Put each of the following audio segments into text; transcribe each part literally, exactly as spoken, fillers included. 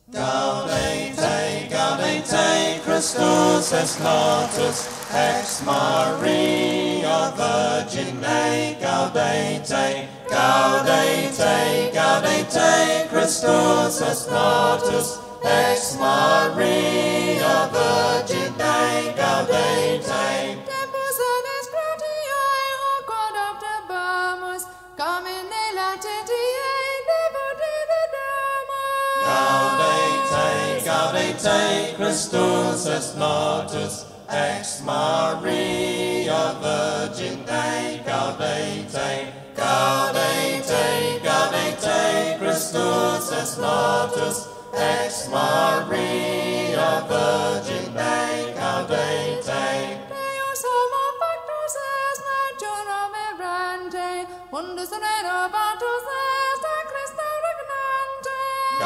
Gaudete, gaudete, Christus est natus, ex Maria Virgine, gaudete, gaudete, gaudete, Christus est natus, ex Maria Virgine, gaudete. Tempus enes gratiae, o quod obtebamus, camine latentiae, debute damus. Gaudete, gaudete, Christus est natus, ex Maria Virgine, gaudete, gaudete, gaudete, Christus est natus, ex Maria Virgine, gaudete. Deus homo factus est naturam errante, mundus renovatus est a Christo regnante.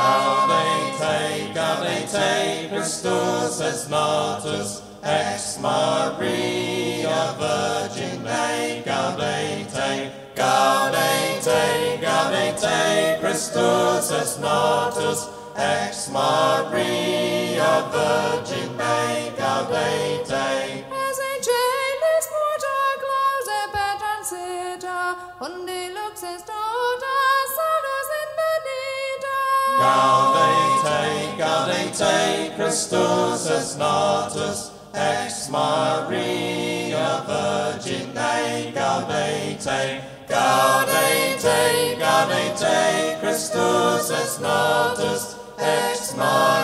Gaudete, gaudete, Christus est natus, ex Maria Virgine, gaudete, gaudete, gaudete, Christus est natus, ex Maria Virgine, gaudete. As in celis porta clause petransita, undi lux est tota, salus in benita. Gaudete, gaudete, Christus est natus, ex Maria Virgine, gaudete, gaudete, gaudete, Christus est natus, ex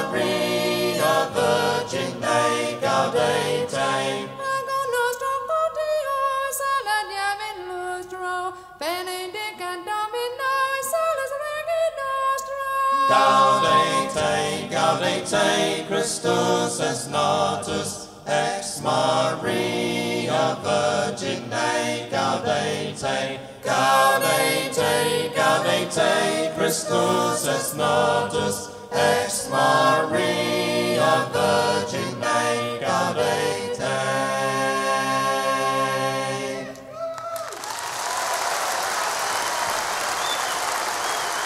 Maria Virgine, gaudete. Ago nostrum potior saladiam in lustro, benedicat Domino salus regi nostro. Gaudete, gaudete, Christus est natus, ex Maria Virgine, gaudete, gaudete, gaudete, Christus est natus, ex Maria